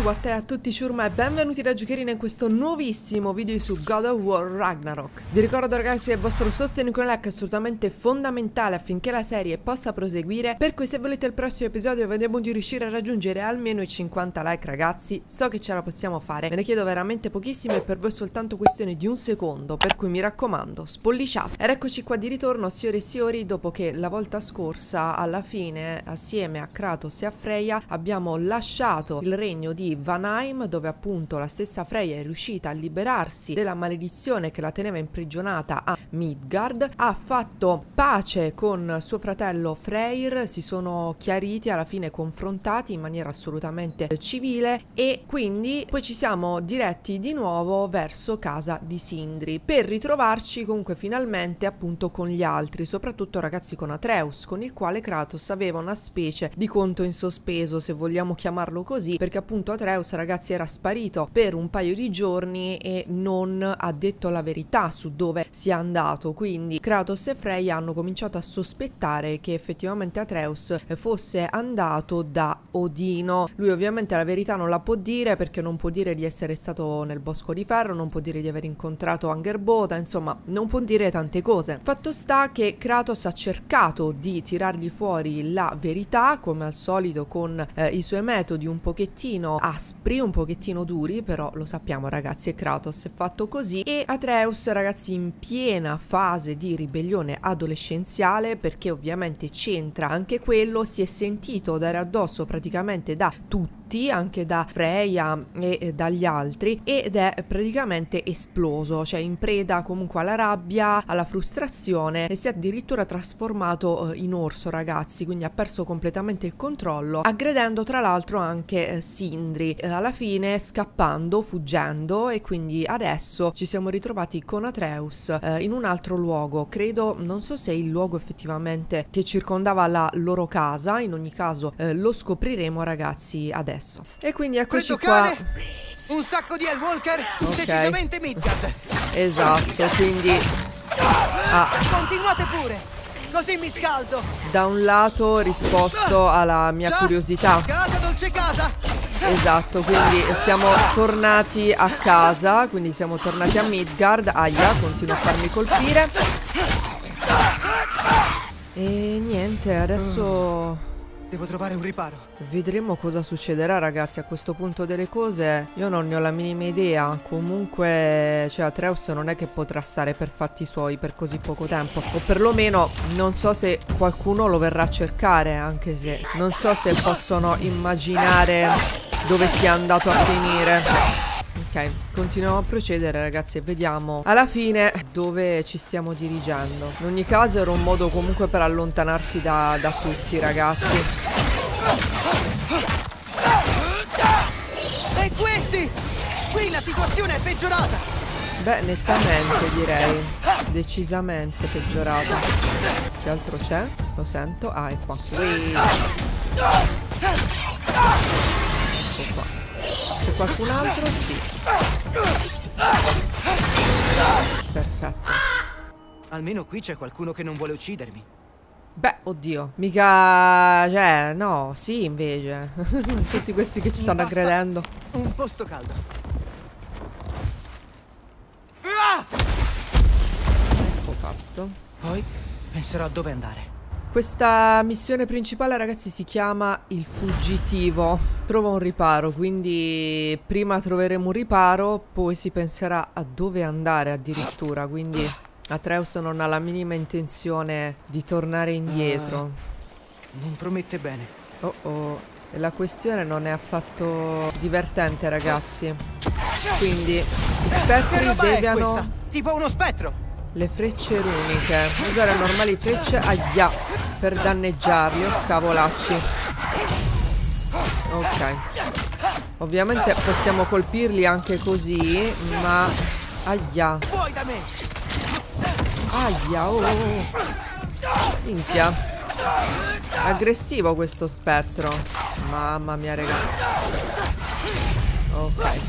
what è a tutti ciurma e benvenuti da Giocherina in questo nuovissimo video su God of War Ragnarok. Vi ricordo ragazzi che il vostro sostegno con like è assolutamente fondamentale affinché la serie possa proseguire, per cui se volete il prossimo episodio vediamo di riuscire a raggiungere almeno i 50 like ragazzi. So che ce la possiamo fare, ve ne chiedo veramente pochissimo e per voi è soltanto questione di un secondo, per cui mi raccomando spolliciate. Ed eccoci qua di ritorno signori e signori, dopo che la volta scorsa alla fine assieme a Kratos e a Freya abbiamo lasciato il regno di Vanheim, dove appunto la stessa Freya è riuscita a liberarsi della maledizione che la teneva imprigionata a Midgard, ha fatto pace con suo fratello Freyr, si sono chiariti, alla fine confrontati in maniera assolutamente civile e quindi poi ci siamo diretti di nuovo verso casa di Sindri per ritrovarci comunque finalmente appunto con gli altri, soprattutto ragazzi con Atreus, con il quale Kratos aveva una specie di conto in sospeso, se vogliamo chiamarlo così, perché appunto Atreus ragazzi era sparito per un paio di giorni e non ha detto la verità su dove sia andato, quindi Kratos e Freya hanno cominciato a sospettare che effettivamente Atreus fosse andato da Odino. Lui ovviamente la verità non la può dire, perché non può dire di essere stato nel Bosco di Ferro, non può dire di aver incontrato Angerboda, insomma non può dire tante cose. Fatto sta che Kratos ha cercato di tirargli fuori la verità come al solito con i suoi metodi un pochettino aspri, un pochettino duri, però lo sappiamo ragazzi, è Kratos, è fatto così. E Atreus ragazzi in piena fase di ribellione adolescenziale, perché ovviamente c'entra anche quello, si è sentito dare addosso praticamente da tutti, anche da Freya e dagli altri, ed è praticamente esploso, cioè in preda comunque alla rabbia, alla frustrazione, e si è addirittura trasformato in orso ragazzi, quindi ha perso completamente il controllo, aggredendo tra l'altro anche Sindri, alla fine scappando, fuggendo, e quindi adesso ci siamo ritrovati con Atreus in un altro luogo, credo, non so se è il luogo effettivamente che circondava la loro casa, in ogni caso lo scopriremo ragazzi adesso. E quindi eccoci qua. Un sacco di Hellwalker, okay. Decisamente Midgard. Esatto, quindi continuate pure, così mi scaldo. Da un lato risposto alla mia curiosità. Casa dolce casa. Esatto, quindi siamo tornati a casa, quindi siamo tornati a Midgard. Aia, continuo a farmi colpire. E niente, adesso devo trovare un riparo. vedremo cosa succederà ragazzi. A questo punto delle cose io non ne ho la minima idea. Comunque cioè Atreus non è che potrà stare per fatti suoi per così poco tempo, o perlomeno non so se qualcuno lo verrà a cercare, anche se non so se possono immaginare dove sia andato a finire. Ok, continuiamo a procedere ragazzi e vediamo alla fine dove ci stiamo dirigendo. In ogni caso era un modo comunque per allontanarsi da tutti ragazzi. E questi? Qui la situazione è peggiorata. Beh, nettamente direi. Decisamente peggiorata. Che altro c'è? Lo sento. Ah, è qua. Ecco qua. C'è qualcun altro? Sì. Perfetto. Almeno qui c'è qualcuno che non vuole uccidermi. Beh, oddio. Mica... cioè, no, sì invece. Tutti questi che ci stanno aggredendo. Un posto caldo. Ecco fatto. Poi penserò a dove andare. Questa missione principale ragazzi si chiama il fuggitivo. Trova un riparo, quindi prima troveremo un riparo, poi si penserà a dove andare addirittura, quindi Atreus non ha la minima intenzione di tornare indietro. Non promette bene. Oh oh, e la questione non è affatto divertente ragazzi. Quindi gli spettri deviano... tipo uno spettro. Le frecce runiche. Usare normali frecce aia per danneggiarli. Oh cavolacci. Ok. Ovviamente possiamo colpirli anche così, ma aia. Fuori da me. Aia, oh. Minchia. Aggressivo questo spettro. Mamma mia, raga. Ok.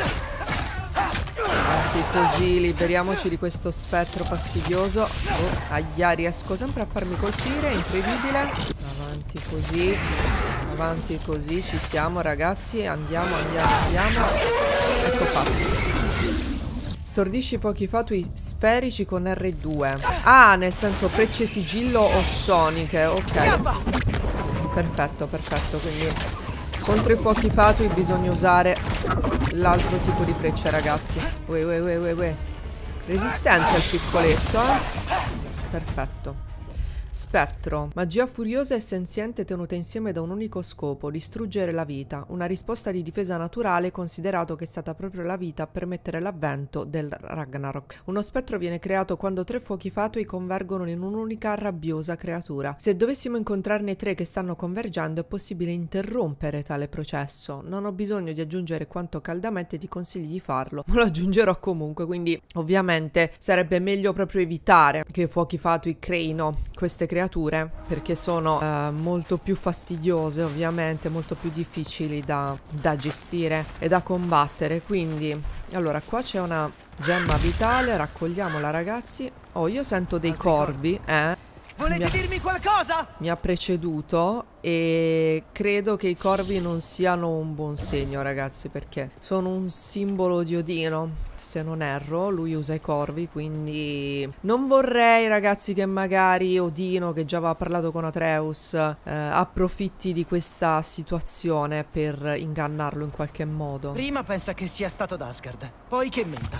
Anche così liberiamoci di questo spettro fastidioso. Oh, aia, riesco sempre a farmi colpire, incredibile. Avanti così. Avanti così, ci siamo ragazzi. Andiamo. Ecco fatto. Stordisci fuochi fatui sferici con R2. Ah, nel senso frecce sigillo o soniche. Ok. Perfetto. Quindi contro i fuochi fatui bisogna usare l'altro tipo di freccia, ragazzi. Uè. Resistente al piccoletto, Perfetto. Spettro. Magia furiosa e senziente tenuta insieme da un unico scopo, distruggere la vita. Una risposta di difesa naturale, considerato che è stata proprio la vita a permettere l'avvento del Ragnarok. Uno spettro viene creato quando 3 fuochi fatui convergono in un'unica rabbiosa creatura. Se dovessimo incontrarne 3 che stanno convergendo, è possibile interrompere tale processo. Non ho bisogno di aggiungere quanto caldamente ti consigli di farlo, ma lo aggiungerò comunque, quindi ovviamente sarebbe meglio proprio evitare che i fuochi fatui creino queste creature, perché sono molto più fastidiose, ovviamente molto più difficili da gestire e da combattere. Quindi allora qua c'è una gemma vitale, raccogliamola ragazzi. Oh, io sento dei corvi, Volete dirmi qualcosa? Mi ha preceduto e credo che i corvi non siano un buon segno, ragazzi, perché sono un simbolo di Odino. Se non erro, lui usa i corvi, quindi non vorrei, ragazzi, che magari Odino, che già aveva parlato con Atreus, approfitti di questa situazione per ingannarlo in qualche modo. Prima pensa che sia stato Asgard, poi che menta.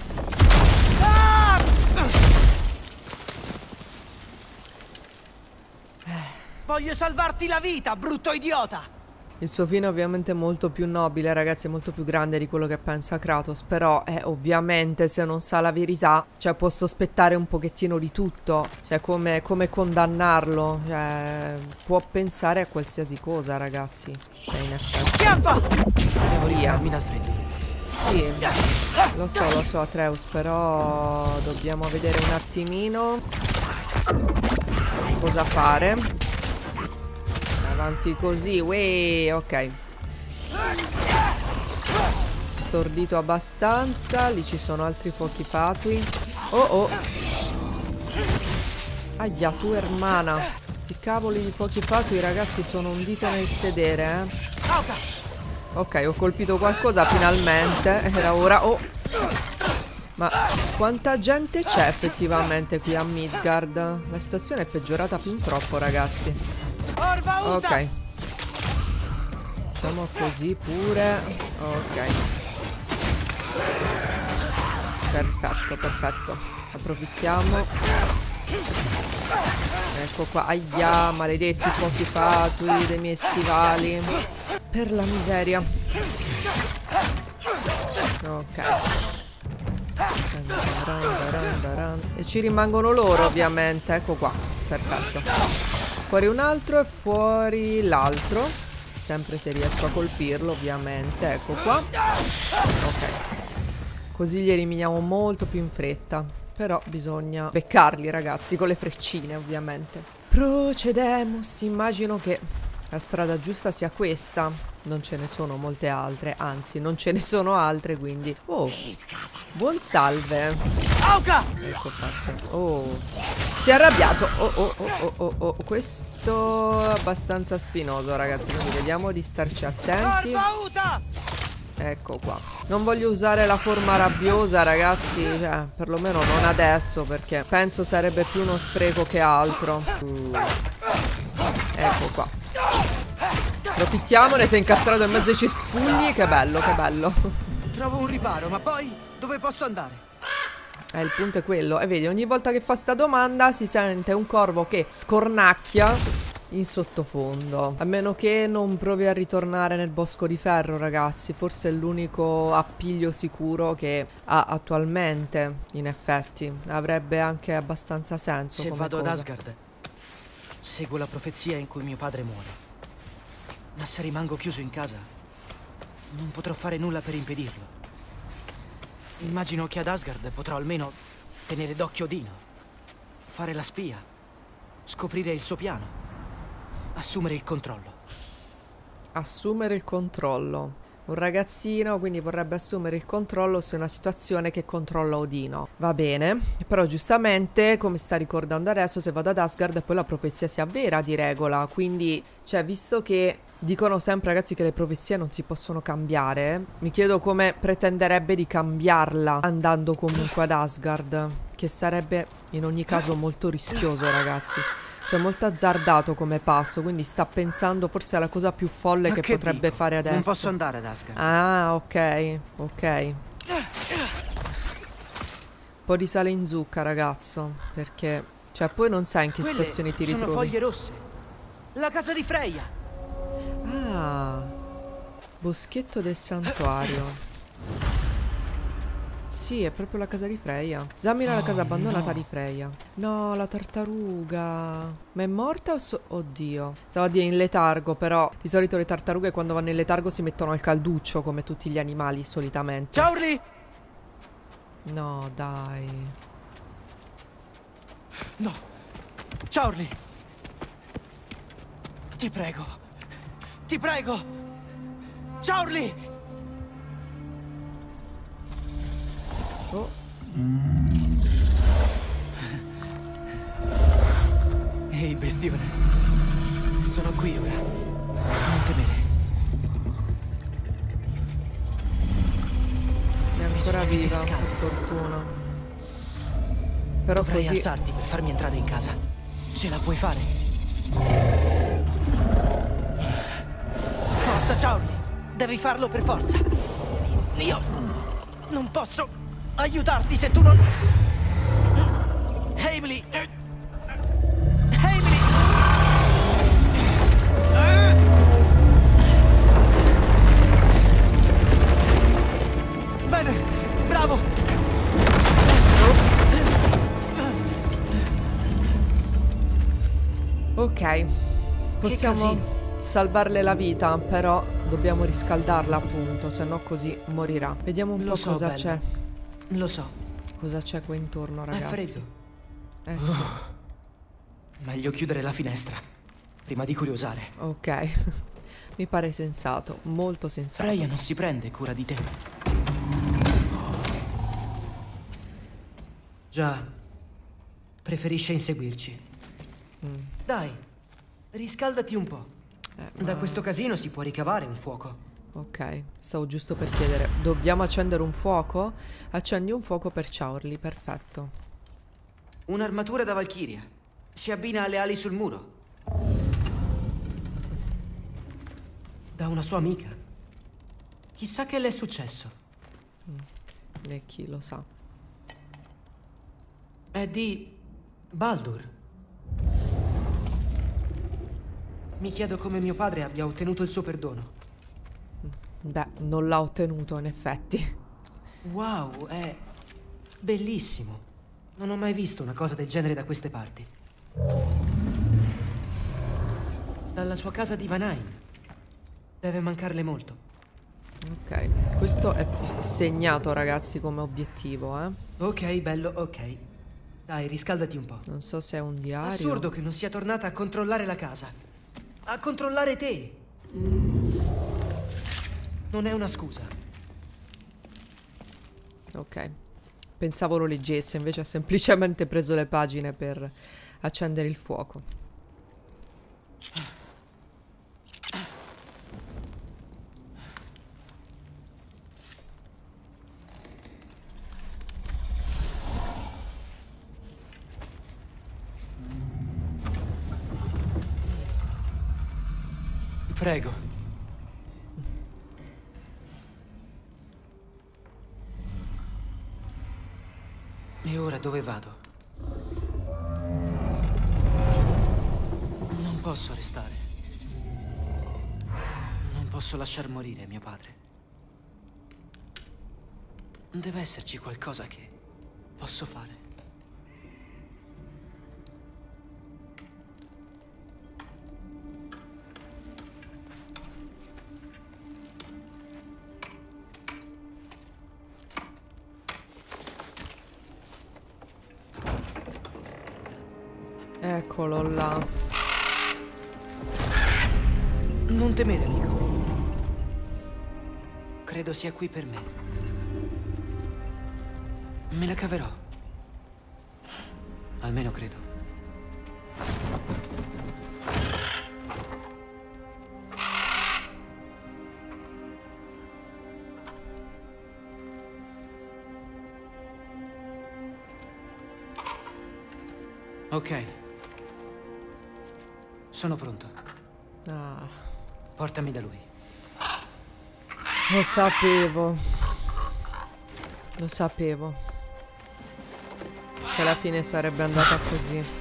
Voglio salvarti la vita, brutto idiota! Il suo fine è ovviamente molto più nobile, ragazzi, è molto più grande di quello che pensa Kratos, però ovviamente se non sa la verità, cioè può sospettare un pochettino di tutto, cioè come condannarlo, cioè può pensare a qualsiasi cosa, ragazzi. Cioè in effetti. Schiaffa! Devo ritirarmi dal freddo. Sì, lo so Atreus, però dobbiamo vedere un attimino cosa fare. Avanti così, ok. Stordito abbastanza. Lì ci sono altri fuochi fatui. Oh. Aia, tu ermana. Sti cavoli di fuochi fatui, ragazzi, sono un dito nel sedere, Ok, ho colpito qualcosa finalmente. Era ora. Oh. Ma quanta gente c'è effettivamente qui a Midgard? La situazione è peggiorata fin troppo, ragazzi. Ok. Facciamo così pure. Ok. Perfetto. Approfittiamo. Ecco qua. Aia, maledetti fuochi fatui dei miei stivali. Per la miseria. Ok. E ci rimangono loro, ovviamente. Ecco qua. Perfetto. Fuori un altro e fuori l'altro. Sempre se riesco a colpirlo, ovviamente. Ecco qua. Ok. Così li eliminiamo molto più in fretta. Però bisogna beccarli, ragazzi, con le freccine, ovviamente. Procedemus. Immagino che la strada giusta sia questa. Non ce ne sono molte altre. Anzi, non ce ne sono altre, quindi... Oh, buon salve. Ecco fatto. Oh, si è arrabbiato. Oh. Questo è abbastanza spinoso, ragazzi, quindi vediamo di starci attenti. Ecco qua. Non voglio usare la forma rabbiosa, ragazzi, perlomeno non adesso, perché penso sarebbe più uno spreco che altro. Ecco qua. Approfittiamone, si è incastrato in mezzo ai cespugli. Che bello. Trovo un riparo, ma poi dove posso andare? Il punto è quello. E vedi, ogni volta che fa sta domanda si sente un corvo che scornacchia in sottofondo. A meno che non provi a ritornare nel bosco di ferro, ragazzi. Forse è l'unico appiglio sicuro che ha attualmente. In effetti avrebbe anche abbastanza senso. Se come vado cosa. ad Asgard, seguo la profezia in cui mio padre muore. Ma se rimango chiuso in casa, non potrò fare nulla per impedirlo. Immagino che ad Asgard potrò almeno tenere d'occhio Odino, fare la spia, scoprire il suo piano, assumere il controllo. Assumere il controllo. Un ragazzino quindi vorrebbe assumere il controllo su una situazione che controlla Odino. Va bene, però giustamente, come sta ricordando adesso, se vado ad Asgard poi la profezia si avvera di regola. Quindi, cioè, visto che Dicono sempre, ragazzi, che le profezie non si possono cambiare. Mi chiedo come pretenderebbe di cambiarla andando comunque ad Asgard, che sarebbe in ogni caso molto rischioso, ragazzi. Cioè molto azzardato come passo, quindi sta pensando forse alla cosa più folle che potrebbe fare adesso. Non posso andare ad Asgard. Ah, ok, ok. Un po' di sale in zucca, ragazzo, perché... Cioè, poi non sai in che situazioni ti ritrovi. Sono foglie rosse. La casa di Freya. Ah, boschetto del santuario. Sì, è proprio la casa di Freya. Esamina la casa abbandonata di Freya. No, la tartaruga. Ma è morta o oddio. Stavo a dire in letargo, però di solito le tartarughe quando vanno in letargo si mettono al calduccio, come tutti gli animali solitamente. Ciao Orly! No, dai. No. Ciao Orly. Ti prego. Ti prego. Ciao Orly! Oh. Ehi, bestione. Sono qui ora. Non temere. È ancora viva, per fortuna. Però dovrai così... alzarti per farmi entrare in casa. Ce la puoi fare? Forza, ciao Orly. Devi farlo per forza. Io non posso aiutarti se tu non... Emily! Emily! Bene, bravo! Ok, possiamo salvarle la vita, però dobbiamo riscaldarla appunto, se no così morirà. Vediamo un po' cosa c'è. Lo so. Cosa c'è qua intorno, ragazzi? È freddo. Eh sì. Meglio chiudere la finestra, prima di curiosare. Ok, mi pare sensato, molto sensato. Freya non si prende cura di te. Già, preferisce inseguirci. Dai, riscaldati un po'. Da questo casino si può ricavare un fuoco. Ok, stavo giusto per chiedere. Dobbiamo accendere un fuoco? Accendi un fuoco per Chaorly, perfetto. Un'armatura da Valchiria. Si abbina alle ali sul muro. Da una sua amica. Chissà che le è successo. E chi lo sa. È di Baldur. Mi chiedo come mio padre abbia ottenuto il suo perdono. Beh, non l'ha ottenuto in effetti. Wow, è bellissimo. Non ho mai visto una cosa del genere da queste parti. Dalla sua casa di Vanaheim. Deve mancarle molto. Ok, questo è segnato, ragazzi, come obiettivo, eh. Ok, bello, ok. Dai, riscaldati un po'. Non so se è un diario. Assurdo che non sia tornata a controllare la casa. A controllare te. Non è una scusa. Ok. Pensavo lo leggesse, invece ha semplicemente preso le pagine per accendere il fuoco. Prego. E ora dove vado? Non posso restare. Non posso lasciar morire mio padre. Deve esserci qualcosa che posso fare. Eccolo là. Non temere, amico. Credo sia qui per me. Me la caverò. Almeno credo. Ok. Sono pronto. Ah, Portami da lui. lo sapevo. Lo sapevo. Che alla fine sarebbe andata così.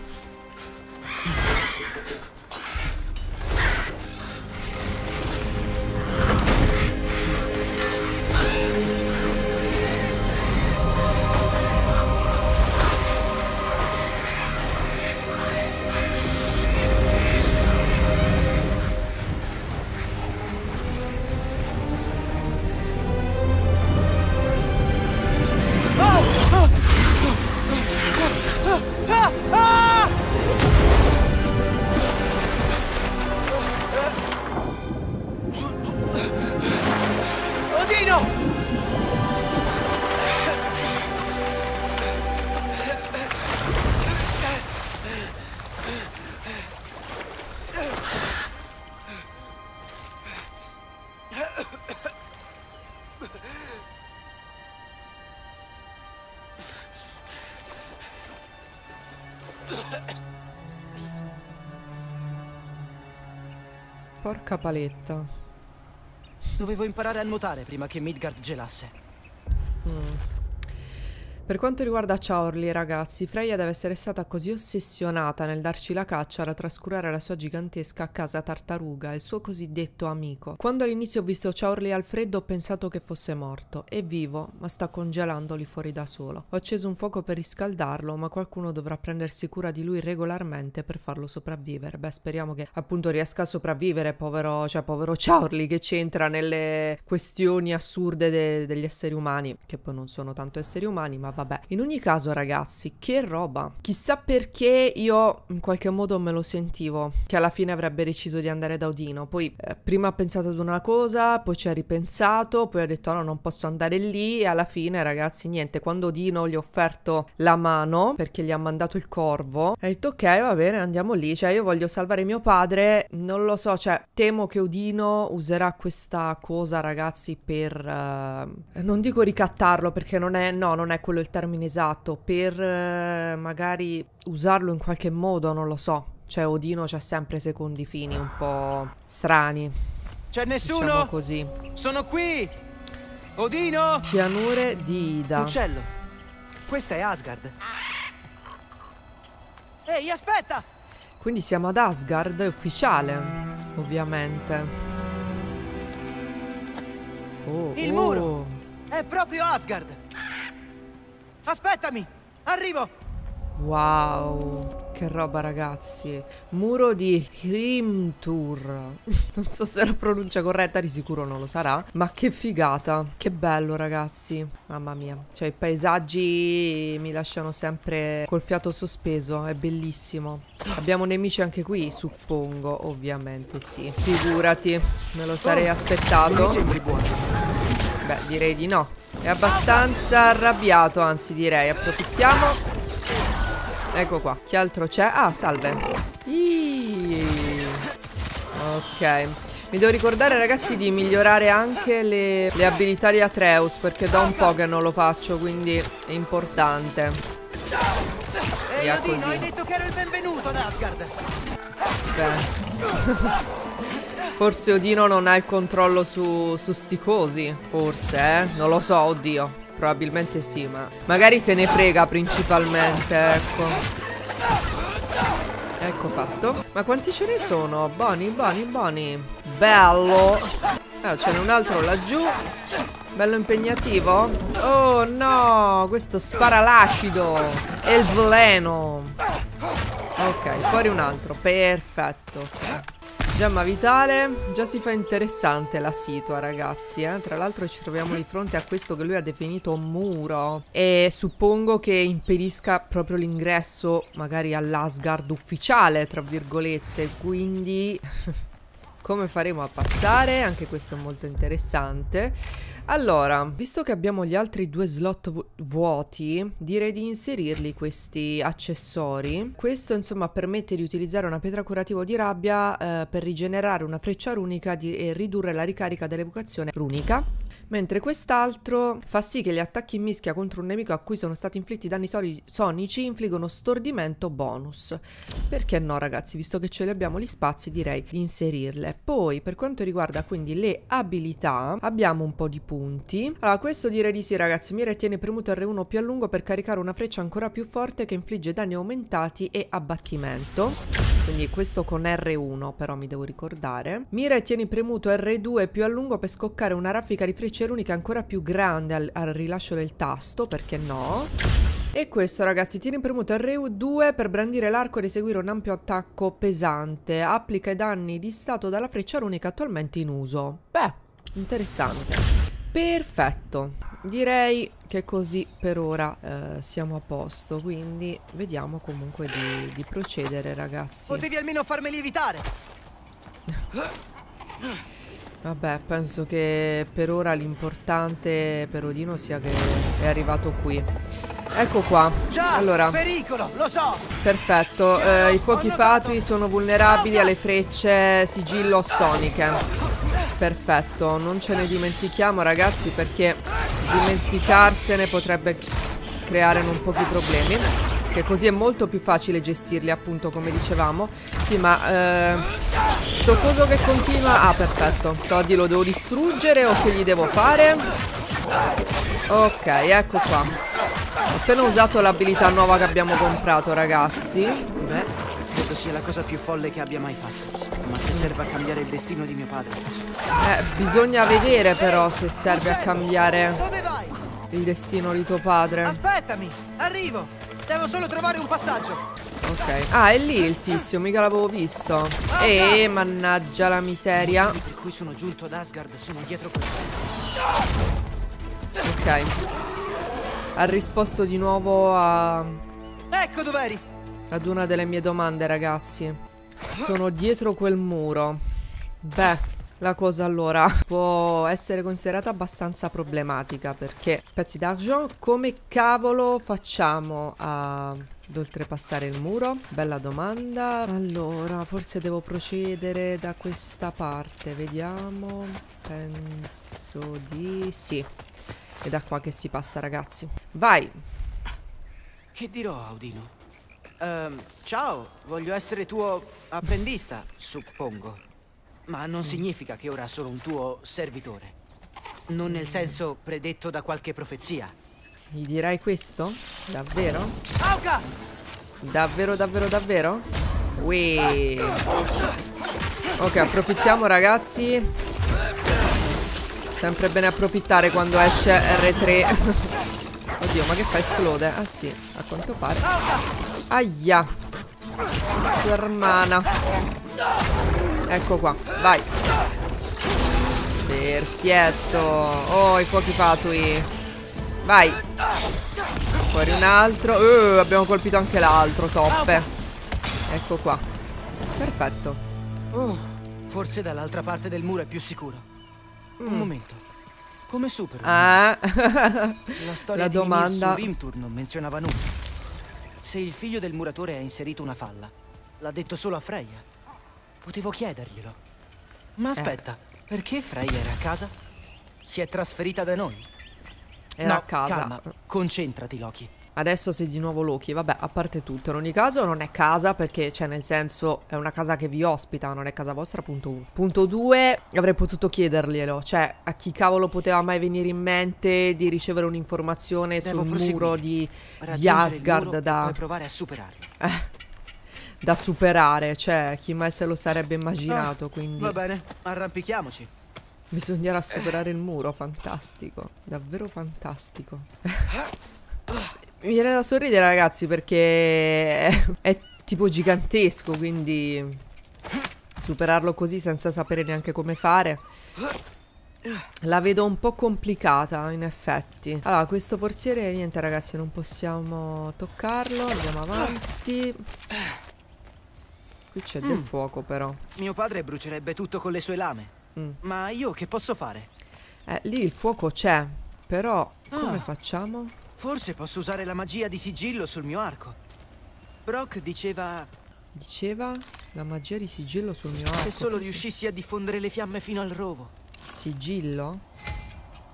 Odino! Porca paletta. Dovevo imparare a nuotare prima che Midgard gelasse. Per quanto riguarda Chaorli, ragazzi, Freya deve essere stata così ossessionata nel darci la caccia da trascurare la sua gigantesca casa tartaruga, il suo cosiddetto amico. Quando all'inizio ho visto Chaorli al freddo ho pensato che fosse morto. È vivo, ma sta congelando lì fuori da solo. Ho acceso un fuoco per riscaldarlo, ma qualcuno dovrà prendersi cura di lui regolarmente per farlo sopravvivere. Beh, speriamo che appunto riesca a sopravvivere, povero Chaorli, che c'entra nelle questioni assurde degli esseri umani, che poi non sono tanto esseri umani, ma vabbè. In ogni caso, ragazzi, che roba. Chissà perché io in qualche modo me lo sentivo che alla fine avrebbe deciso di andare da Odino. Poi prima ha pensato ad una cosa, poi ci ha ripensato, poi ha detto no, non posso andare lì, e alla fine, ragazzi, niente, quando Odino gli ha offerto la mano perché gli ha mandato il corvo, ha detto ok, va bene, andiamo lì. Cioè, io voglio salvare mio padre, non lo so, cioè temo che Odino userà questa cosa, ragazzi, per non dico ricattarlo, perché non è quello il termine esatto, per magari usarlo in qualche modo, non lo so. Cioè Odino c'ha sempre secondi fini un po' strani. C'è nessuno? Diciamo così. Sono qui! Odino! Pianure di Ida. Uccello. Questa è Asgard. Ehi, aspetta! Quindi siamo ad Asgard, è ufficiale, ovviamente. Il muro! È proprio Asgard! Aspettami! Arrivo! Wow, che roba, ragazzi. Muro di Hrimtur. Non so se la pronuncia corretta, di sicuro non lo sarà. Ma che figata. Che bello, ragazzi. Mamma mia. Cioè, i paesaggi mi lasciano sempre col fiato sospeso. È bellissimo. Abbiamo nemici anche qui, suppongo. Ovviamente sì. Figurati, me lo sarei aspettato. Mi sembri buono. Beh, direi di no. È abbastanza arrabbiato, anzi direi. Approfittiamo. Ecco qua. Che altro c'è? Ah, salve. Ok. Mi devo ricordare, ragazzi, di migliorare anche le abilità di Atreus, perché da un po' che non lo faccio, quindi è importante. Ehi, Odino, hai detto che ero il benvenuto ad Asgard. Beh. Forse Odino non ha il controllo su sti cosi. Forse, non lo so, oddio. Probabilmente sì, ma magari se ne frega principalmente, ecco. Ecco fatto. Ma quanti ce ne sono? Buoni. Bello. Ce n'è un altro laggiù. Bello impegnativo. Oh no, questo spara l'acido e il veleno. Ok, fuori un altro. Perfetto. Gemma vitale. Già si fa interessante la situa, ragazzi, Tra l'altro ci troviamo di fronte a questo che lui ha definito un muro, e suppongo che impedisca proprio l'ingresso magari all'Asgard ufficiale, tra virgolette. Quindi come faremo a passare? Anche questo è molto interessante. Allora, visto che abbiamo gli altri 2 slot vuoti, direi di inserirli questi accessori. Questo, insomma, permette di utilizzare una pietra curativa di rabbia per rigenerare una freccia runica e ridurre la ricarica dell'evocazione runica, Mentre quest'altro fa sì che gli attacchi in mischia contro un nemico a cui sono stati inflitti danni sonici infliggono stordimento bonus. Perché no, ragazzi, visto che ce li abbiamo gli spazi, direi di inserirle. Poi, per quanto riguarda quindi le abilità, abbiamo un po' di punti. Allora, questo direi di sì, ragazzi. Mira e tieni premuto R1 più a lungo per caricare una freccia ancora più forte che infligge danni aumentati e abbattimento. Quindi questo con R1 però mi devo ricordare. Mira e tieni premuto R2 più a lungo per scoccare una raffica di frecce runiche ancora più grande al rilascio del tasto, perché no? E questo, ragazzi, tieni premuto R2 per brandire l'arco ed eseguire un ampio attacco pesante. Applica i danni di stato dalla freccia runica attualmente in uso. Beh, interessante. Perfetto. Direi che così per ora siamo a posto. Quindi vediamo comunque di procedere, ragazzi. Potevi almeno farmi lievitare. Vabbè, penso che per ora l'importante per Odino sia che è arrivato qui. Ecco qua. Già, allora, pericolo, lo so. Perfetto, i fuochi fatui sono vulnerabili alle frecce sigillo soniche. Perfetto, non ce ne dimentichiamo, ragazzi, perché dimenticarsene potrebbe creare non pochi problemi. Che così è molto più facile gestirli, appunto, come dicevamo. Sì, ma sto coso che continua. Ah, perfetto. Sodi lo devo distruggere o che gli devo fare? Ok, ecco qua. Ho appena usato l'abilità nuova che abbiamo comprato, ragazzi. Beh, credo sia la cosa più folle che abbia mai fatto. Ma se serve a cambiare il destino di mio padre. Bisogna vedere però se serve a cambiare Dove vai? il destino di tuo padre. Aspettami, arrivo. Devo solo trovare un passaggio. Ok. Ah, è lì il tizio, mica l'avevo visto. Mannaggia la miseria. I per cui sono giunto ad Asgard sono dietro questo. Ok. Ha risposto di nuovo Ecco dov'eri. ad una delle mie domande, ragazzi. Sono dietro quel muro. Beh, la cosa allora può essere considerata abbastanza problematica, perché pezzi d'argent, come cavolo facciamo ad oltrepassare il muro? Bella domanda. Allora, forse devo procedere da questa parte, vediamo. Penso di sì. È da qua che si passa, ragazzi. Vai! Che dirò, Audino? Ciao, voglio essere tuo apprendista, suppongo. Ma non significa che ora sono un tuo servitore. Non nel senso predetto da qualche profezia. Gli dirai questo? Davvero? Auca! Davvero, davvero, davvero? Ui. Ok, approfittiamo, ragazzi. Sempre bene approfittare quando esce R3. Oddio, ma che fa? Esplode? Ah sì, a quanto pare. Aia. Sua hermana. Ecco qua, vai. Perfetto. Oh, i fuochi fatui. Vai. Fuori un altro. Abbiamo colpito anche l'altro, toppe. Ecco qua. Perfetto. Forse dall'altra parte del muro è più sicuro. Un momento. Come supero? La storia di domanda. Mimir su Rimtur non menzionava nulla. Se il figlio del muratore ha inserito una falla, l'ha detto solo a Freya. Potevo chiederglielo. Ma aspetta, perché Freya era a casa? Si è trasferita da noi? Era a casa. Calma, concentrati, Loki. Adesso sei di nuovo Loki. Vabbè, a parte tutto, in ogni caso non è casa, perché, cioè, nel senso, è una casa che vi ospita, non è casa vostra, punto 1. Punto 2, avrei potuto chiederglielo. Cioè, a chi cavolo poteva mai venire in mente di ricevere un'informazione sul muro di Asgard da... Puoi provare a superarlo. Da superare, cioè, chi mai se lo sarebbe immaginato, quindi... Va bene, arrampichiamoci. Bisognerà superare il muro, fantastico. Davvero fantastico. Mi viene da sorridere, ragazzi, perché è tipo gigantesco, quindi superarlo così senza sapere neanche come fare la vedo un po' complicata, in effetti. Allora, questo forziere, niente, ragazzi, non possiamo toccarlo. Andiamo avanti. Qui c'è del fuoco, però. Mio padre brucerebbe tutto con le sue lame. Ma io che posso fare? Lì il fuoco c'è, però come facciamo? Forse posso usare la magia di sigillo sul mio arco. Brock diceva... Diceva la magia di sigillo sul mio arco. Se solo riuscissi a diffondere le fiamme fino al rovo. Sigillo?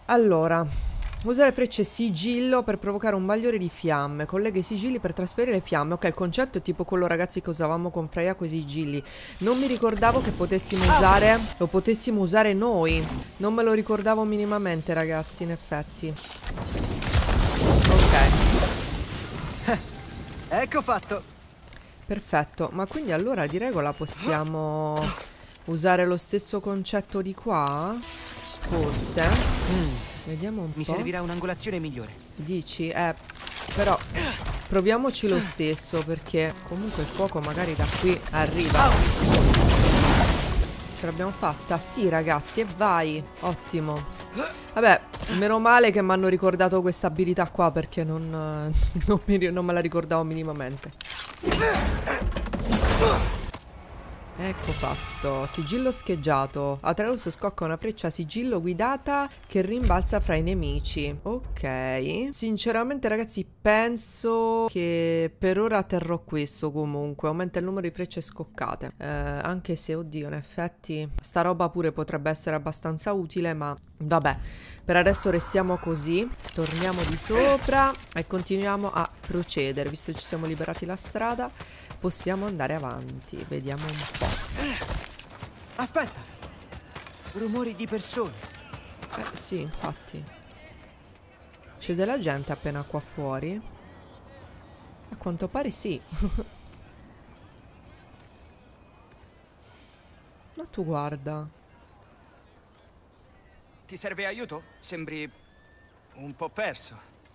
Allora, usare frecce sigillo per provocare un bagliore di fiamme. Collega i sigilli per trasferire le fiamme. Ok, il concetto è tipo quello, ragazzi, che usavamo con Freya con i sigilli. Non mi ricordavo che potessimo usare, lo potessimo usare noi. Non me lo ricordavo minimamente, ragazzi, in effetti. Ok. Ecco fatto. Perfetto, ma quindi allora di regola possiamo usare lo stesso concetto di qua? Forse? Vediamo un po'. Mi servirà un'angolazione migliore. Dici? Però proviamoci lo stesso, perché comunque il fuoco magari da qui arriva. Ce l'abbiamo fatta? Sì, ragazzi, e vai. Ottimo. Vabbè, meno male che mi hanno ricordato questa abilità qua, perché non me la ricordavo minimamente. Ecco fatto. Sigillo scheggiato. Atreus scocca una freccia sigillo guidata che rimbalza fra i nemici. Ok. Sinceramente, ragazzi, penso che per ora terrò questo comunque. Aumenta il numero di frecce scoccate. Anche se, oddio, in effetti sta roba pure potrebbe essere abbastanza utile, ma vabbè. Per adesso restiamo così. Torniamo di sopra e continuiamo a procedere. Visto che ci siamo liberati la strada, possiamo andare avanti. Vediamo un po'. Aspetta! Rumori di persone. Sì, infatti. C'è della gente appena qua fuori? A quanto pare sì. Ma tu guarda. Ti serve aiuto? Sembri un po' perso.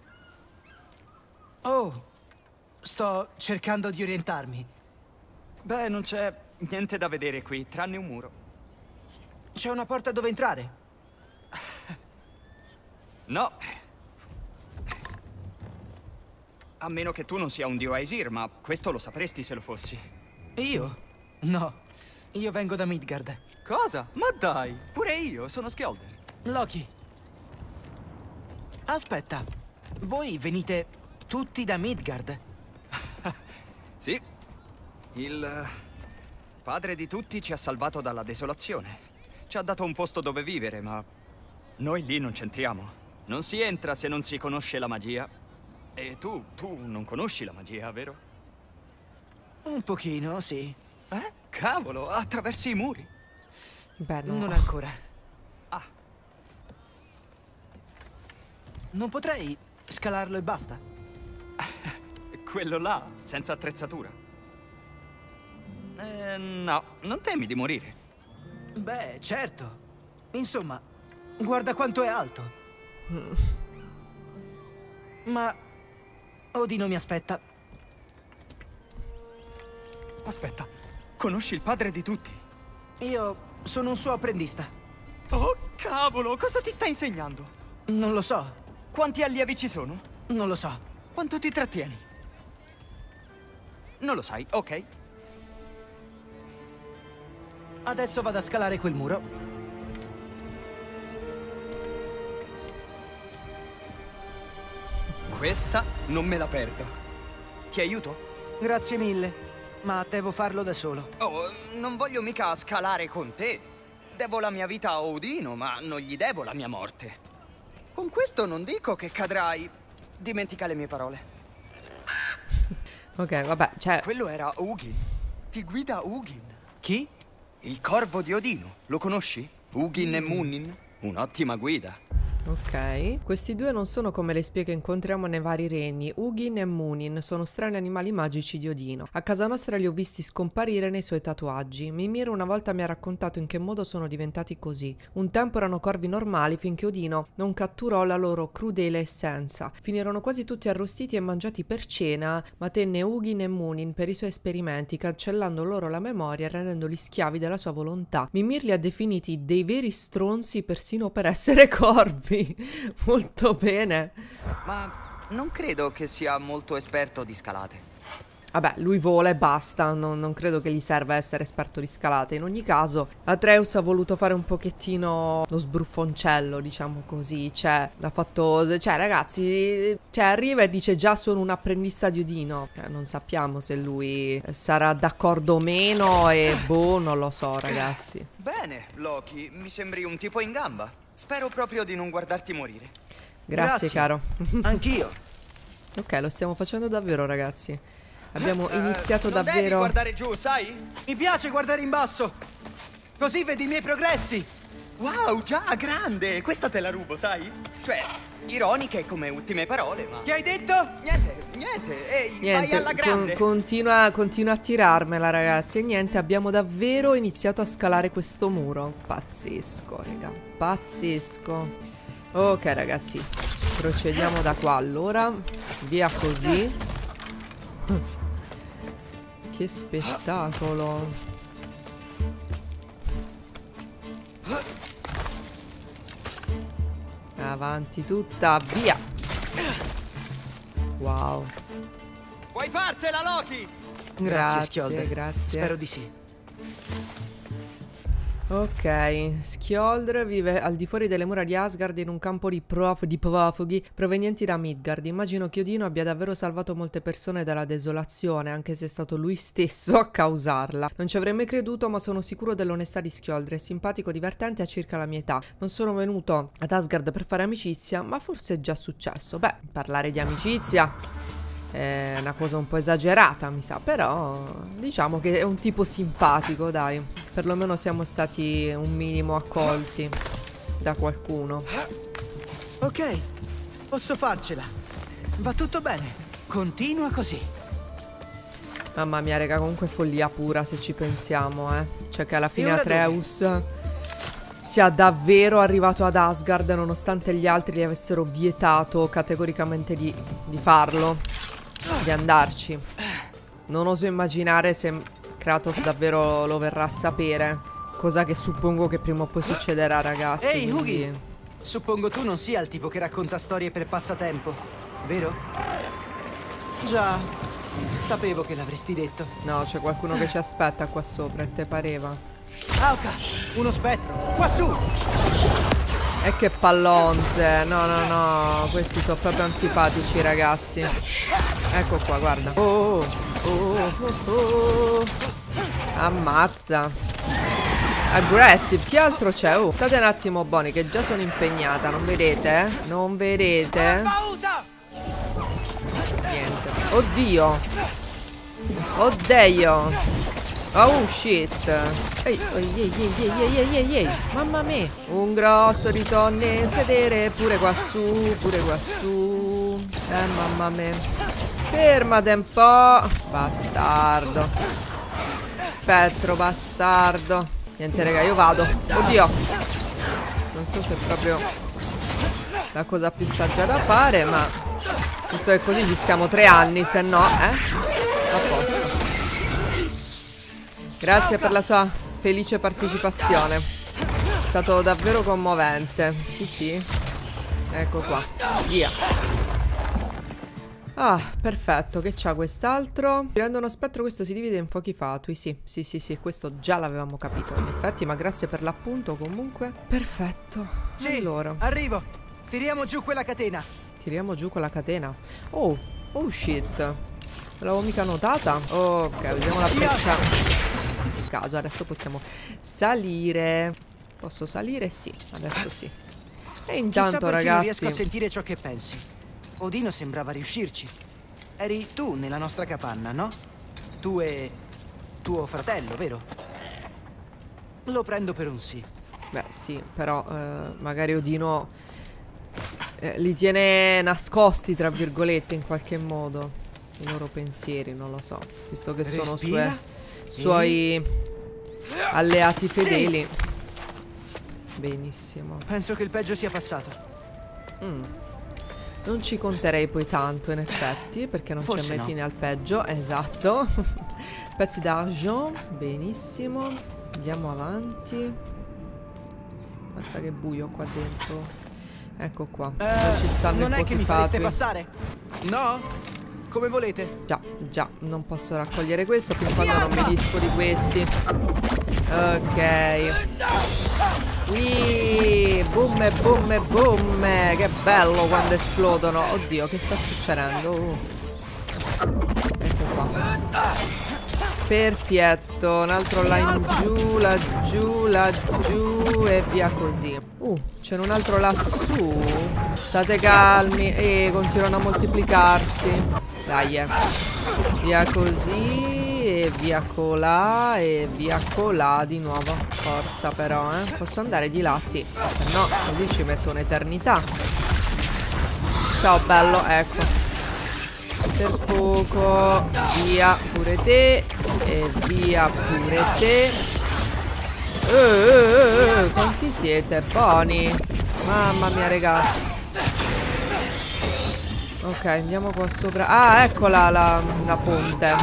Oh, sto cercando di orientarmi. Beh, non c'è niente da vedere qui, tranne un muro. C'è una porta dove entrare? No. A meno che tu non sia un dio Aesir, ma questo lo sapresti se lo fossi. Io? No, io vengo da Midgard. Cosa? Ma dai, pure io sono Skjolder. Loki. Aspetta, voi venite tutti da Midgard? Sì. Il padre di tutti ci ha salvato dalla desolazione. Ci ha dato un posto dove vivere, ma noi lì non c'entriamo. Non si entra se non si conosce la magia. E tu non conosci la magia, vero? Un pochino, sì. Cavolo, attraversi i muri. Beh, no. Non ancora. Ah. Non potrei scalarlo e basta? Quello là, senza attrezzatura. No, non temi di morire. Beh, certo. Insomma, guarda quanto è alto. Ma Odino mi aspetta. Aspetta, conosci il padre di tutti? Io sono un suo apprendista. Oh, cavolo, cosa ti sta insegnando? Non lo so. Quanti allievi ci sono? Non lo so. Quanto ti trattieni? Non lo sai, ok. Adesso vado a scalare quel muro. Questa non me la perdo. Ti aiuto? Grazie mille, ma devo farlo da solo. Oh, non voglio mica scalare con te. Devo la mia vita a Odino, ma non gli devo la mia morte. Con questo non dico che cadrai. Dimentica le mie parole. Ok, vabbè, cioè... Quello era Hugin. Ti guida Hugin. Chi? Il corvo di Odino. Lo conosci? Hugin e Munin. Un'ottima guida. Ok, questi due non sono come le spie che incontriamo nei vari regni. Hugin e Munin sono strani animali magici di Odino. A casa nostra li ho visti scomparire nei suoi tatuaggi. Mimir una volta mi ha raccontato in che modo sono diventati così. Un tempo erano corvi normali finché Odino non catturò la loro crudele essenza. Finirono quasi tutti arrostiti e mangiati per cena, ma tenne Hugin e Munin per i suoi esperimenti, cancellando loro la memoria e rendendoli schiavi della sua volontà. Mimir li ha definiti dei veri stronzi persino per essere corvi. Molto bene. Ma non credo che sia molto esperto di scalate. Vabbè, lui vola e basta, non credo che gli serva essere esperto di scalate. In ogni caso, Atreus ha voluto fare un pochettino lo sbruffoncello, diciamo così. Cioè, l'ha fatto... Cioè, ragazzi, cioè, arriva e dice già sono un apprendista di Odino. Non sappiamo se lui sarà d'accordo o meno e boh, non lo so, ragazzi. Bene, Loki, mi sembri un tipo in gamba. Spero proprio di non guardarti morire. Grazie, caro. Anch'io. Ok, lo stiamo facendo davvero, ragazzi. Abbiamo iniziato non devi davvero. guardare giù, sai? Mi piace guardare in basso. Così vedi i miei progressi. Wow, già, grande! Questa te la rubo, sai? Cioè, ironiche come ultime parole, ma... Che hai detto? Niente, ehi, Niente, vai alla grande! continua a tirarmela, ragazzi. E niente, abbiamo davvero iniziato a scalare questo muro. Pazzesco, raga, pazzesco. Ok, ragazzi, procediamo da qua. Allora, via così. Che spettacolo. Avanti tutta, via. Wow. Puoi farcela, Loki! Grazie, Skjoldr. grazie. Spero di sì. Ok, Skjoldr vive al di fuori delle mura di Asgard in un campo di profughi provenienti da Midgard. Immagino che Odino abbia davvero salvato molte persone dalla desolazione, anche se è stato lui stesso a causarla. Non ci avrei mai creduto, ma sono sicuro dell'onestà di Skjoldr. È simpatico, divertente e ha circa la mia età. Non sono venuto ad Asgard per fare amicizia, ma forse è già successo. Beh, parlare di amicizia è una cosa un po' esagerata, mi sa, però diciamo che è un tipo simpatico, dai. Perlomeno siamo stati un minimo accolti da qualcuno. Ok, posso farcela. Va tutto bene. Continua così. Mamma mia, raga, comunque è follia pura se ci pensiamo, Cioè che alla fine ora Atreus sia davvero arrivato ad Asgard nonostante gli altri gli avessero vietato categoricamente di farlo, di andarci. Non oso immaginare se Kratos davvero lo verrà a sapere, cosa che suppongo che prima o poi succederà, ragazzi. Ehi, quindi... Hugi! Suppongo tu non sia il tipo che racconta storie per passatempo, vero? Già, sapevo che l'avresti detto. No, c'è qualcuno che ci aspetta qua sopra, e te pareva? Auca, uno spettro, quassù! E che pallonze. No, questi sono proprio antipatici, ragazzi. Ecco qua, guarda. Oh. Ammazza. Aggressive, che altro c'è? Oh, state un attimo buoni che già sono impegnata. Non vedete? Non vedete? Niente. Oddio. Oddio. Oh shit. Ehi. Mamma mia. Un grosso ritorno in sedere. Pure qua su. Mamma mia. Fermate un po'. Bastardo. Spettro bastardo. Niente, raga, io vado. Oddio. Non so se è proprio la cosa più saggia da fare, ma visto che così ci stiamo 3 anni, se no, a posto. Grazie per la sua felice partecipazione. È stato davvero commovente. Sì. Ecco qua. Via. Ah, perfetto. Che c'ha quest'altro? Tirando uno spettro, questo si divide in fuochi fatui. Sì. Questo già l'avevamo capito, in effetti. Ma grazie per l'appunto, comunque. Perfetto. Sì, allora, arrivo. Tiriamo giù quella catena. tiriamo giù quella catena. Oh shit. Non l'avevo mica notata. Ok, usiamo la freccia. Caso, adesso possiamo salire. Posso salire? Sì, adesso sì. E intanto, Chissà ragazzi, non riesco a sentire ciò che pensi. Odino sembrava riuscirci. Eri tu nella nostra capanna, no? Tu e tuo fratello, vero? Lo prendo per un sì. beh sì, però magari Odino li tiene nascosti, tra virgolette, in qualche modo, i loro pensieri, non lo so, visto che sono Respira. suoi alleati fedeli. Benissimo. Penso che il peggio sia passato. Non ci conterei poi tanto, in effetti, perché non c'è Forse mai no. fine al peggio. Esatto. Pezzi d'argent. Benissimo. Andiamo avanti. Mazza che buio qua dentro. Ecco qua. Dove ci stanno non i è che mi fuochi fareste fatui. passare? No? Come volete. Già, non posso raccogliere questo fin quando non mi dispo di questi. Ok. Boom. Che bello quando esplodono. Oddio, che sta succedendo? Ecco qua. Perfetto. Un altro là in giù, laggiù, laggiù e via così. C'è un altro lassù. State calmi. E continuano a moltiplicarsi. Dai, via così. E via colà. E via colà di nuovo. Forza però, Posso andare di là? Sì. Se no, così ci metto un'eternità. Ciao bello, ecco. Per poco. Via pure te. E via pure te. Quanti siete? Buoni. Mamma mia, raga. Ok, andiamo qua sopra. Ah, eccola la ponte.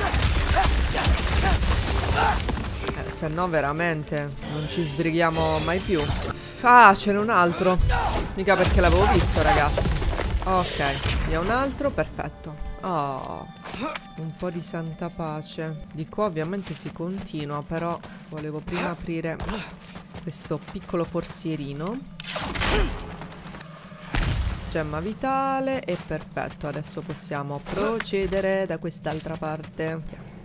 Se no veramente non ci sbrighiamo mai più. Ah, ce n'è un altro. Mica perché l'avevo visto, ragazzi. Ok, via un altro, perfetto. Oh, un po' di santa pace. Di qua ovviamente si continua, però volevo prima aprire questo piccolo forsierino. Gemma vitale e perfetto. Adesso possiamo procedere da quest'altra parte.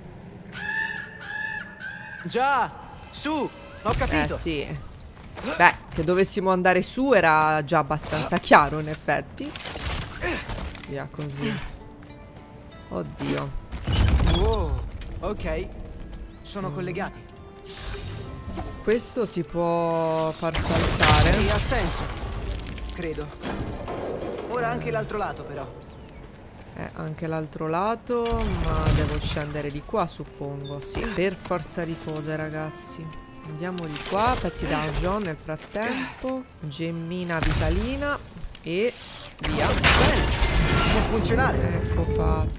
Già, su, ho capito. Sì. Beh, che dovessimo andare su era già abbastanza chiaro in effetti. Via così. Oddio. Wow, ok. Sono collegati. Questo si può far saltare. Sì, ha senso. Credo. Ora anche l'altro lato però. Anche l'altro lato. Ma devo scendere di qua, suppongo. Sì, per forza di cose, ragazzi. Andiamo di qua. Pezzi d'argent nel frattempo. Gemmina vitalina. E via. Può funzionare. Ecco fatto.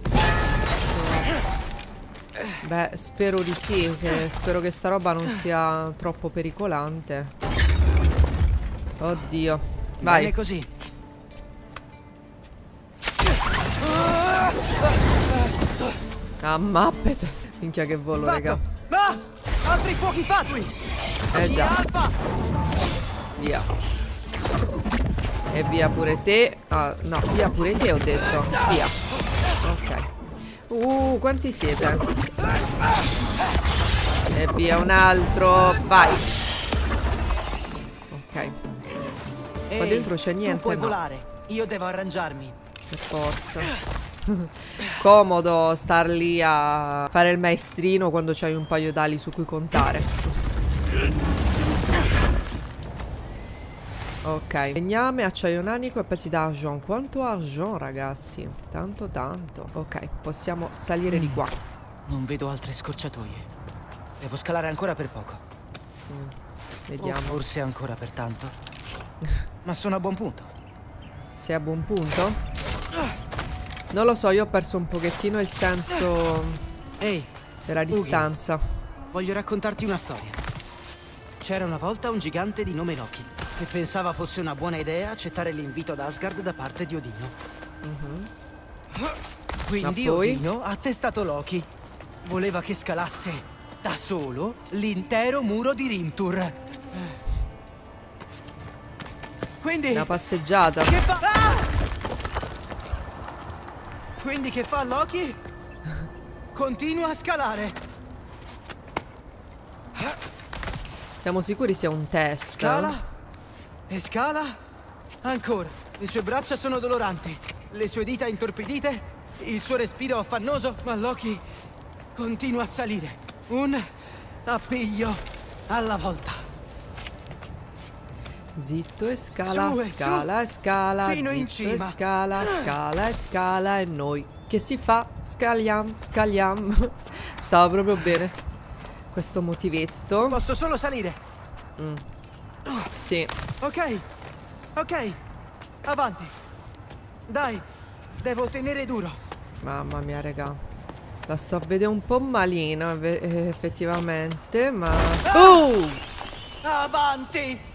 Beh, spero di sì. Spero che sta roba non sia troppo pericolante. Oddio. Vai. Bene così. Ah, mappete. Minchia che volo, raga. No! Altri fuochi fatui! Già. Alfa! Via. E via pure te. Ah, no, via pure te ho detto. Via. Ok. Quanti siete? E via un altro. Vai. Ok. Qua dentro c'è niente. Tu puoi no. volare. Io devo arrangiarmi. Per forza. Comodo star lì a fare il maestrino quando c'hai un paio d'ali su cui contare. Ok. Legname, acciaio nanico e pezzi d'argent. Quanto argent, ragazzi? Tanto, tanto. Ok, possiamo salire di qua. Non vedo altre scorciatoie. Devo scalare ancora per poco. Vediamo. O forse ancora per tanto. Ma sono a buon punto. Sei a buon punto? Non lo so, io ho perso un pochettino il senso Ehi, della distanza. voglio raccontarti una storia. C'era una volta un gigante di nome Loki che pensava fosse una buona idea accettare l'invito ad Asgard da parte di Odino. Quindi Ma poi? Odino ha testato Loki. Voleva che scalasse da solo l'intero muro di Rimtur. Quindi Una passeggiata. che fa? Ah! Quindi che fa Loki? Continua a scalare. Siamo sicuri sia un test? Scala e scala ancora. Le sue braccia sono doloranti, le sue dita intorpidite, il suo respiro affannoso, ma Loki continua a salire. Un appiglio alla volta. Zitto e scala, Su e scala e su, scala, fino in zitto e cima. scala, scala e scala e noi. Che si fa? Scaliam, scaliam. Stava proprio bene questo motivetto. Posso solo salire. Sì. Ok, ok, avanti. Dai, devo tenere duro. Mamma mia, raga. La sto a vedere un po' malino, effettivamente, ma... Avanti!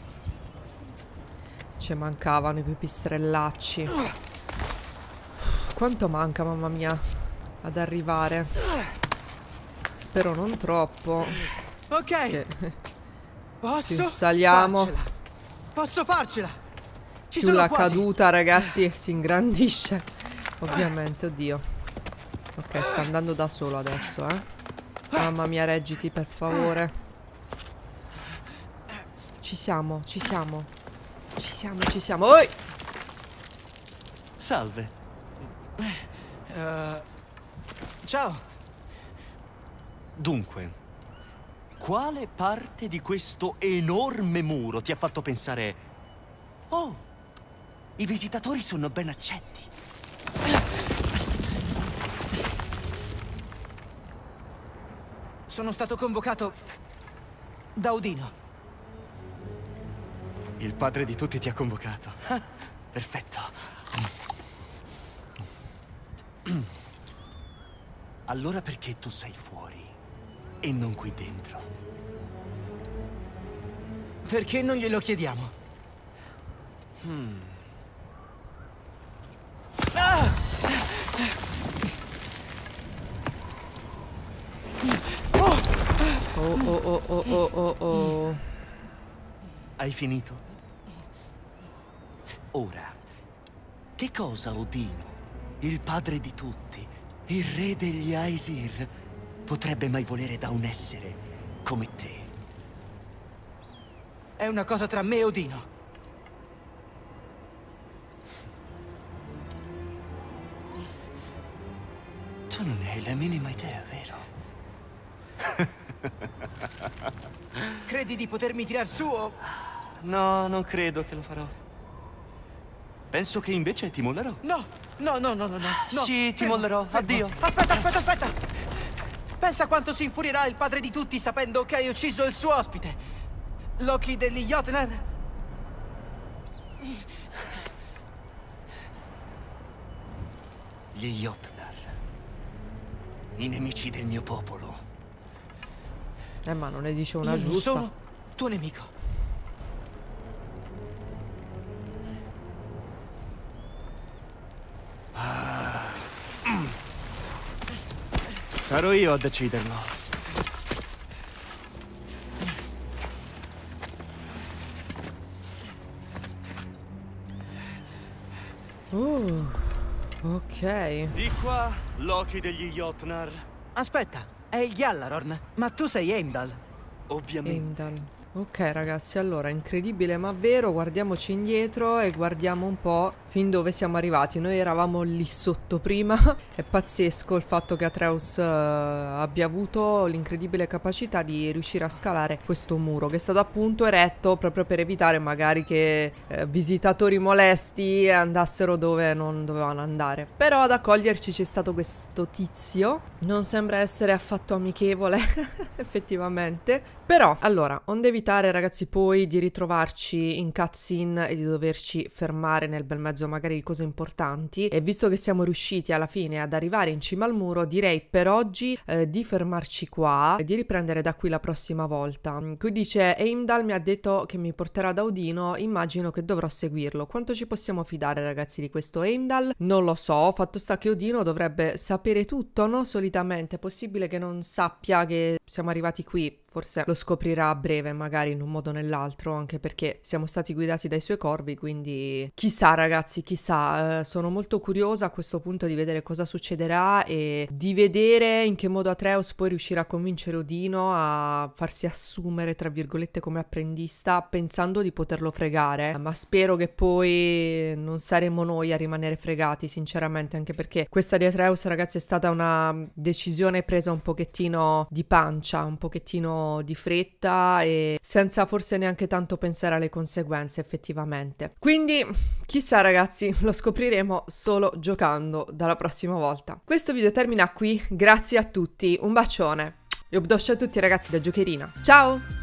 Ci mancavano i pipistrellacci. Quanto manca, mamma mia, ad arrivare? Spero non troppo. Ok, Che posso più saliamo, farcela. Posso farcela. Ci più sono la quasi. caduta, ragazzi, si ingrandisce. Ovviamente, oddio. Ok, sta andando da solo adesso, Mamma mia, reggiti per favore. Ci siamo, ci siamo. Ci siamo, ci siamo. Oi! Salve. Ciao. Dunque, quale parte di questo enorme muro ti ha fatto pensare: oh, i visitatori sono ben accetti? Sono stato convocato da Odino. Il padre di tutti ti ha convocato. Ah, perfetto. Allora perché tu sei fuori e non qui dentro? Perché non glielo chiediamo? Oh, oh, oh, oh, oh, oh, oh. Hai finito? Ora, che cosa Odino, il padre di tutti, il re degli Aesir, potrebbe mai volere da un essere come te? È una cosa tra me e Odino. Tu non ne hai la minima idea, vero? Credi di potermi tirar su o... No, non credo che lo farò. Penso che invece ti mollerò. No, no, no, no, no, no. Sì, ti fermo, mollerò. fermo. Addio. Aspetta, aspetta, aspetta. Pensa quanto si infurierà il padre di tutti sapendo che hai ucciso il suo ospite. Loki degli Jotnar. Gli Jotnar, i nemici del mio popolo. Ma non ne dice una Io non giusta. sono tuo nemico. Sarò io a deciderlo. Ok. Di qua, Loki degli Jotnar. Aspetta, è il Gjallarhorn, ma tu sei Heimdall. Ovviamente. Heimdall. Ok ragazzi, allora, incredibile ma vero, guardiamoci indietro e guardiamo un po' fin dove siamo arrivati. Noi eravamo lì sotto prima. È pazzesco il fatto che Atreus abbia avuto l'incredibile capacità di riuscire a scalare questo muro, che è stato appunto eretto proprio per evitare magari che visitatori molesti andassero dove non dovevano andare. Però ad accoglierci c'è stato questo tizio, non sembra essere affatto amichevole effettivamente. Però, allora, onde evitare ragazzi poi di ritrovarci in cutscene e di doverci fermare nel bel mezzo magari di cose importanti, e visto che siamo riusciti alla fine ad arrivare in cima al muro, direi per oggi di fermarci qua e di riprendere da qui la prossima volta. Qui dice: Heimdall mi ha detto che mi porterà da Odino, immagino che dovrò seguirlo. Quanto ci possiamo fidare ragazzi di questo Heimdall? Non lo so, fatto sta che Odino dovrebbe sapere tutto, no? Solitamente è possibile che non sappia che siamo arrivati qui. Forse lo scoprirà a breve, magari in un modo o nell'altro, anche perché siamo stati guidati dai suoi corvi, quindi chissà ragazzi, chissà. Sono molto curiosa a questo punto di vedere cosa succederà e di vedere in che modo Atreus poi riuscirà a convincere Odino a farsi assumere, tra virgolette, come apprendista, pensando di poterlo fregare. Ma spero che poi non saremo noi a rimanere fregati, sinceramente, anche perché questa di Atreus ragazzi è stata una decisione presa un pochettino di pancia, un pochettino di fretta e senza forse neanche tanto pensare alle conseguenze effettivamente. Quindi chissà ragazzi, lo scopriremo solo giocando dalla prossima volta. Questo video termina qui, grazie a tutti, un bacione e obdoscia a tutti ragazzi da Giocherina. Ciao!